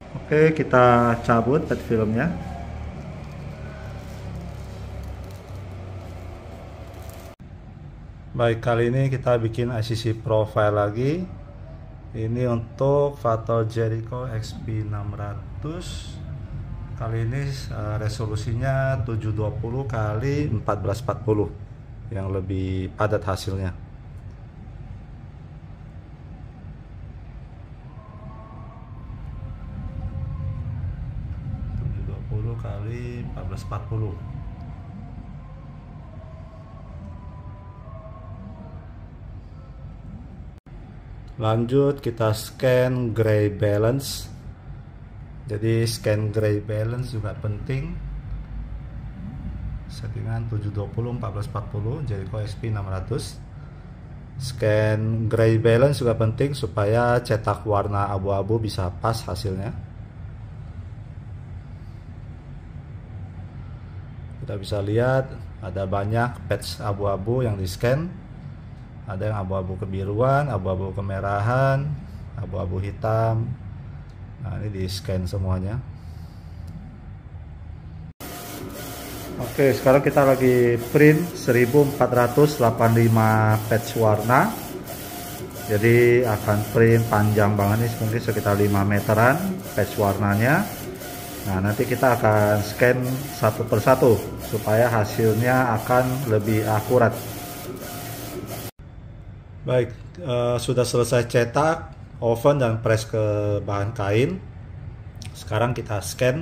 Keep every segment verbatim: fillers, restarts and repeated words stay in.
Oke, kita cabut pet filmnya. Baik, kali ini kita bikin I C C profile lagi. Ini untuk Vato Jericho X P enam ratus. Kali ini uh, resolusinya tujuh dua puluh kali empat belas empat puluh yang lebih padat hasilnya. tujuh dua puluh kali empat belas empat puluh. Lanjut kita scan gray balance. Jadi scan gray balance juga penting. Settingan tujuh dua puluh empat belas empat puluh Jericho X P enam ratus. Scan gray balance juga penting supaya cetak warna abu-abu bisa pas hasilnya. Kita bisa lihat ada banyak patch abu-abu yang di scan. Ada yang abu-abu kebiruan, abu-abu kemerahan, abu-abu hitam. Nah, ini di scan semuanya. Oke, sekarang kita lagi print seribu empat ratus delapan puluh lima patch warna. Jadi akan print panjang banget nih, mungkin sekitar lima meteran patch warnanya. Nah, nanti kita akan scan satu persatu supaya hasilnya akan lebih akurat. Baik, uh, sudah selesai cetak, oven dan press ke bahan kain. Sekarang kita scan.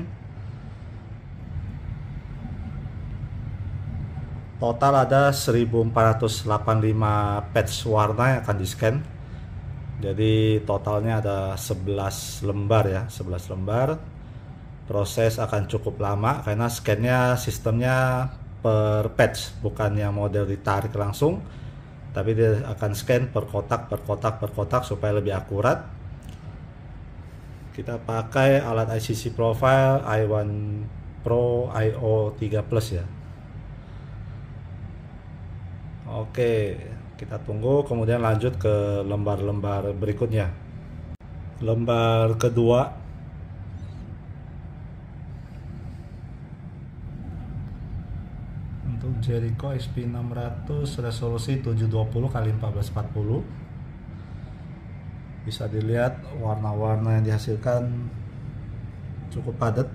Total ada seribu empat ratus delapan puluh lima patch warna yang akan di scan. Jadi totalnya ada sebelas lembar ya, sebelas lembar. Proses akan cukup lama karena scannya sistemnya per patch, bukan yang model ditarik langsung, tapi dia akan scan per kotak per kotak per kotak supaya lebih akurat. Kita pakai alat I C C Profile i satu Pro I O tiga plus ya. Oke, kita tunggu, kemudian lanjut ke lembar-lembar berikutnya. Lembar kedua, untuk Jericho X P enam ratus resolusi tujuh dua puluh kali empat belas empat puluh. Bisa dilihat warna-warna yang dihasilkan cukup padat.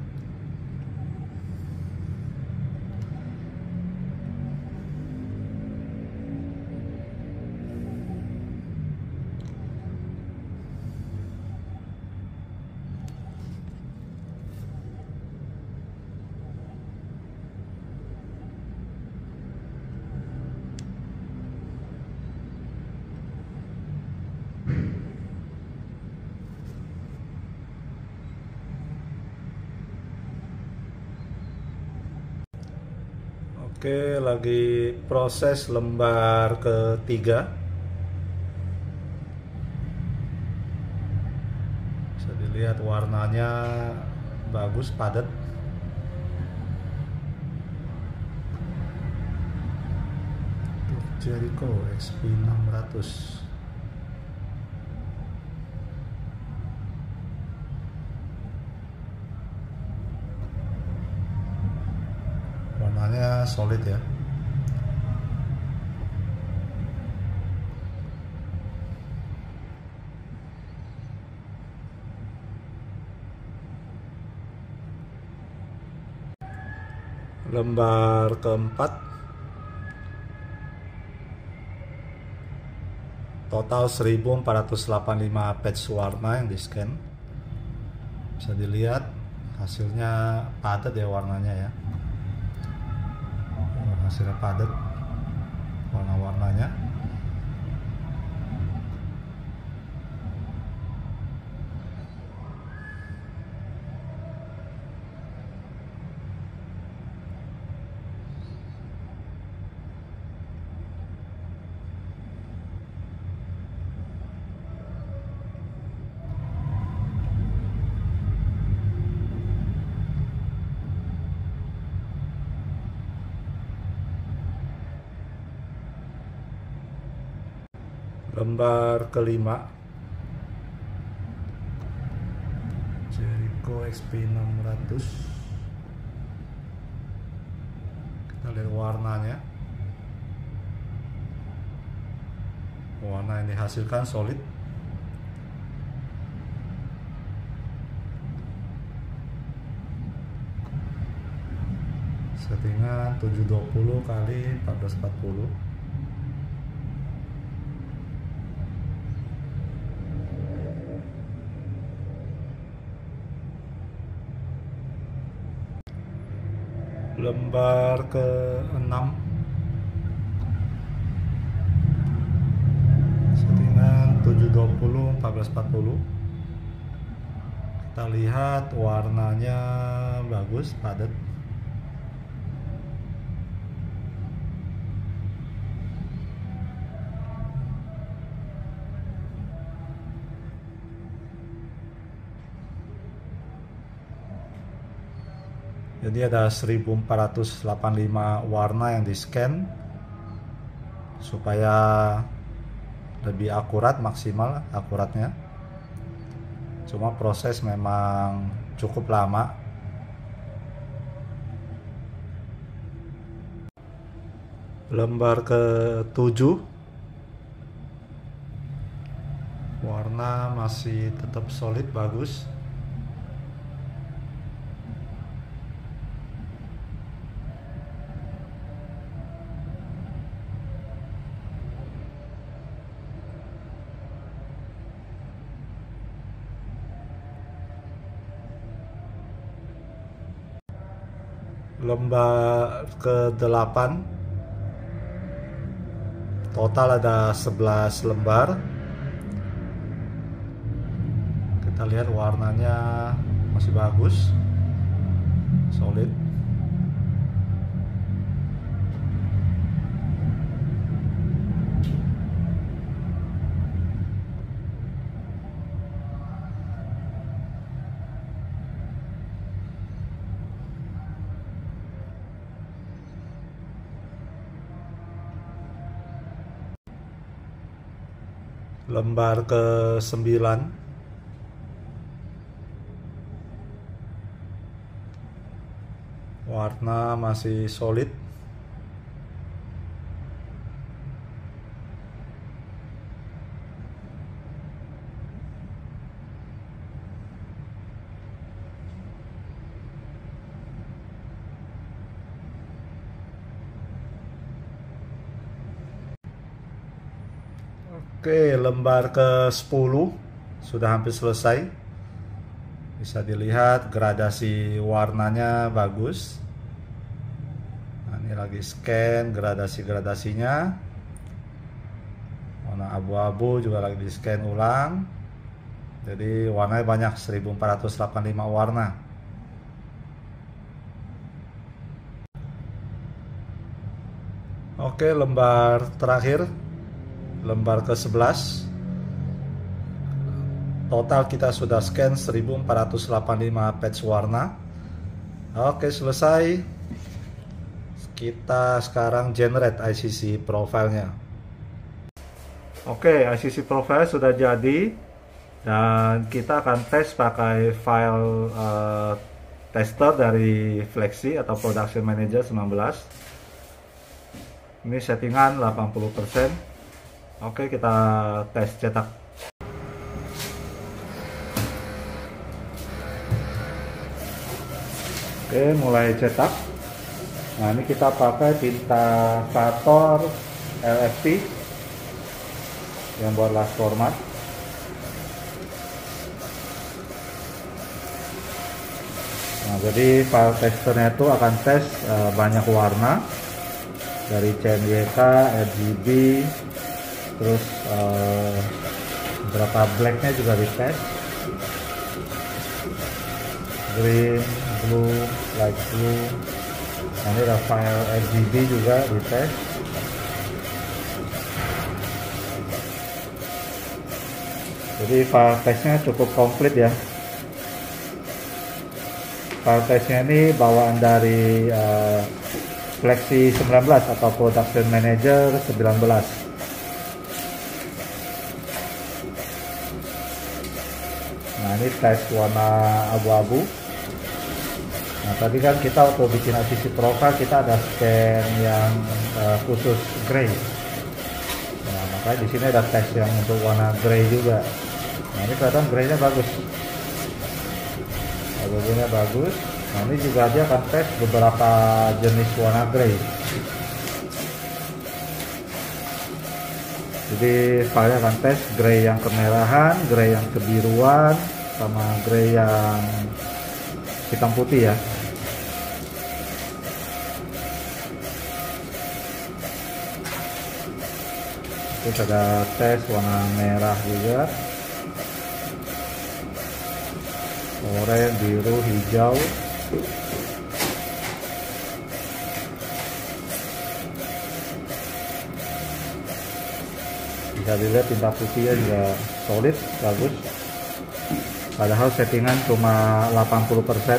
Oke, lagi proses lembar ketiga. Bisa dilihat warnanya bagus, padat. Untuk Jericho X P enam ratus. Warnanya solid ya. Lembar keempat, total seribu empat ratus delapan puluh lima patch warna yang di scan. Bisa dilihat hasilnya padat ya warnanya ya. Hasilnya padat warna-warnanya. Lembar kelima, Jericho Seiko X P enam ratus. Kita lihat warnanya. Warna yang dihasilkan solid. Settingan tujuh dua puluh kali empat belas empat puluh. Lembar ke enam, settingan tujuh dua puluh empat belas empat puluh. Kita lihat warnanya bagus, padat. Jadi ada seribu empat ratus delapan puluh lima warna yang di scan supaya lebih akurat, maksimal akuratnya. Cuma proses memang cukup lama. Lembar ke tujuh, warna masih tetap solid, bagus. Lembar ke delapan, total ada sebelas lembar. Kita lihat warnanya masih bagus, solid. Lembar ke sembilan, warna masih solid. Oke, lembar ke sepuluh sudah hampir selesai. Bisa dilihat gradasi warnanya bagus. Nah, ini lagi scan gradasi-gradasinya. Warna abu-abu juga lagi di scan ulang. Jadi warnanya banyak, seribu empat ratus delapan puluh lima warna. Oke, lembar terakhir, lembar ke sebelas. Total kita sudah scan seribu empat ratus delapan puluh lima patch warna. Oke, selesai. Kita sekarang generate I C C profile-nya. Oke, I C C profile sudah jadi. Dan kita akan tes pakai file uh, tester dari Flexi atau Production Manager sembilan belas. Ini settingan delapan puluh persen. Oke, kita tes cetak. Oke, mulai cetak. Nah, ini kita pakai tinta Vator L F T yang buat last format. Nah, jadi file testernya itu akan tes uh, banyak warna dari C N Y K, R G B, terus uh, beberapa blacknya juga dites, green, blue, light blue. Nah, ini ada file R G B juga dites. Jadi file testnya cukup komplit ya. File testnya ini bawaan dari uh, Flexi sembilan belas atau Production Manager sembilan belas. Nah, ini ini tes warna abu-abu. Nah tadi kan kita waktu bikin I C C profile kita ada scan yang uh, khusus gray. Nah makanya di sini ada tes yang untuk warna gray juga. Nah ini kelihatan graynya bagus, abu-abunya bagus. Nah ini juga dia akan tes beberapa jenis warna gray. Jadi filenya akan tes gray yang kemerahan, gray yang kebiruan, sama gray yang hitam putih ya. Terus ada tes warna merah juga, oranye, biru, hijau. Bisa dilihat tinta putihnya juga solid, bagus. Padahal settingan cuma delapan puluh persen.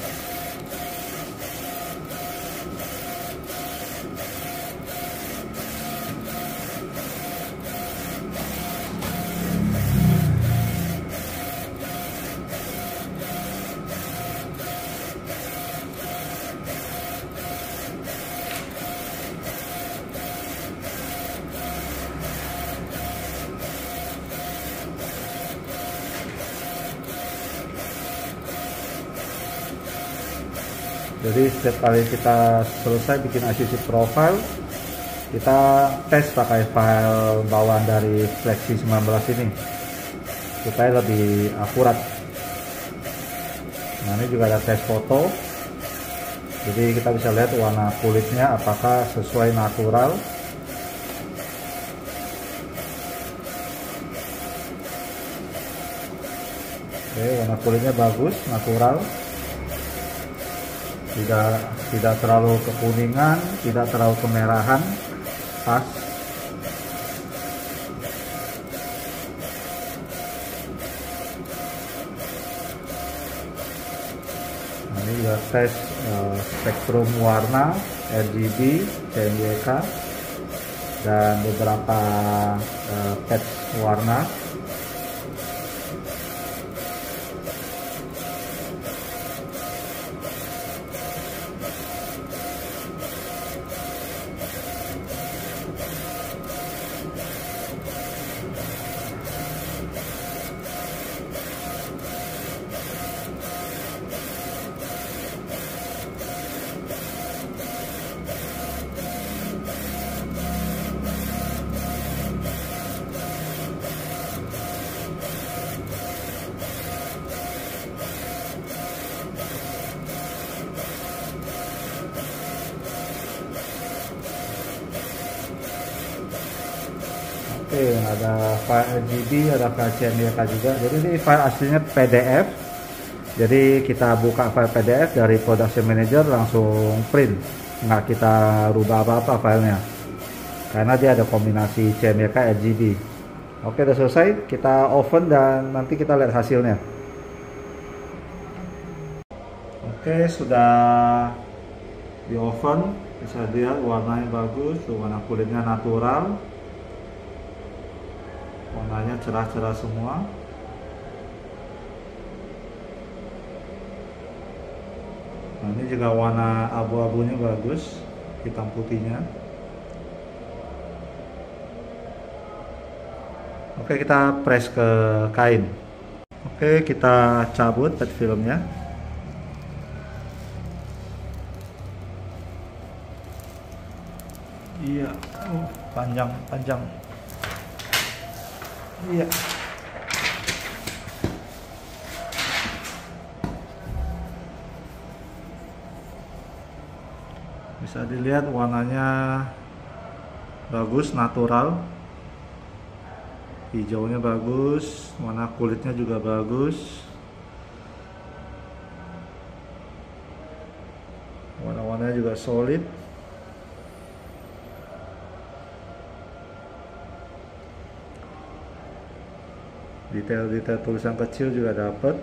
Jadi setiap kali kita selesai bikin I C C profile, kita tes pakai file bawaan dari Flexi sembilan belas ini supaya lebih akurat. Nah ini juga ada tes foto, jadi kita bisa lihat warna kulitnya apakah sesuai natural. Oke, warna kulitnya bagus, natural. Tidak tidak terlalu kekuningan, tidak terlalu kemerahan, pas. Nah, ini juga tes uh, spektrum warna R G B, C M Y K, dan beberapa uh, patch warna. Oke, ada file R G B, ada file C M Y K juga. Jadi ini file aslinya P D F. Jadi kita buka file P D F dari Production Manager langsung print, nggak kita rubah apa-apa filenya, karena dia ada kombinasi C M Y K R G B. Oke, udah selesai. Kita oven dan nanti kita lihat hasilnya. Oke, sudah di oven. Bisa lihat warnanya bagus, warna kulitnya natural. Warnanya cerah-cerah semua. Nah, ini juga warna abu-abunya bagus, hitam putihnya. Oke, kita press ke kain. Oke, kita cabut pet filmnya. Iya, oh, panjang, panjang. Iya. Bisa dilihat warnanya bagus, natural. Hijaunya bagus, warna kulitnya juga bagus. Warna-warnanya juga solid. Detail-detail tulisan kecil juga dapat.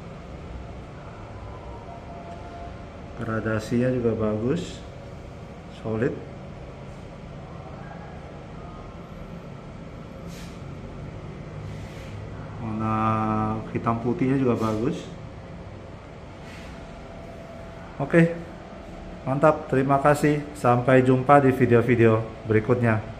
Gradasinya juga bagus, solid. Warna hitam putihnya juga bagus. Oke, mantap. Terima kasih. Sampai jumpa di video-video berikutnya.